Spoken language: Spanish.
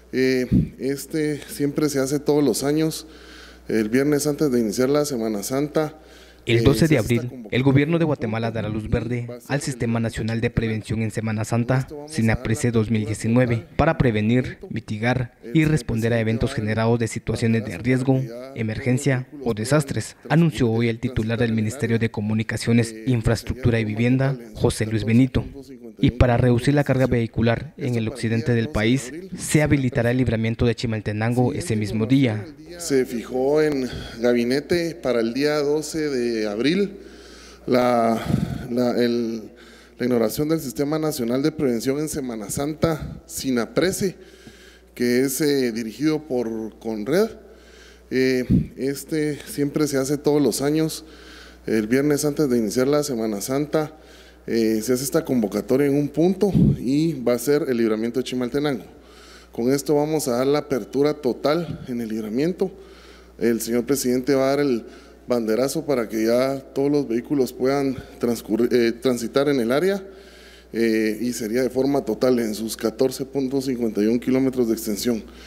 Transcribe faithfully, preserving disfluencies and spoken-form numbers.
Eh, este siempre se hace todos los años, el viernes antes de iniciar la Semana Santa. El doce de abril, el gobierno de Guatemala dará luz verde al Sistema Nacional de Prevención en Semana Santa, SINAPRESE dos mil diecinueve, para prevenir, mitigar y responder a eventos generados de situaciones de riesgo, emergencia o desastres, anunció hoy el titular del Ministerio de Comunicaciones, Infraestructura y Vivienda, José Luis Benito. Y para reducir la carga vehicular en el occidente del país, se habilitará el libramiento de Chimaltenango ese mismo día. Se fijó en gabinete para el día doce de abril la, la, el, la inauguración del Sistema Nacional de Prevención en Semana Santa, SINAPRESE, que es eh, dirigido por Conred. Eh, este siempre se hace todos los años, el viernes antes de iniciar la Semana Santa. Eh, se hace esta convocatoria en un punto y va a ser el libramiento de Chimaltenango. Con esto vamos a dar la apertura total en el libramiento. El señor presidente va a dar el banderazo para que ya todos los vehículos puedan eh, transitar en el área eh, y sería de forma total en sus catorce punto cincuenta y uno kilómetros de extensión.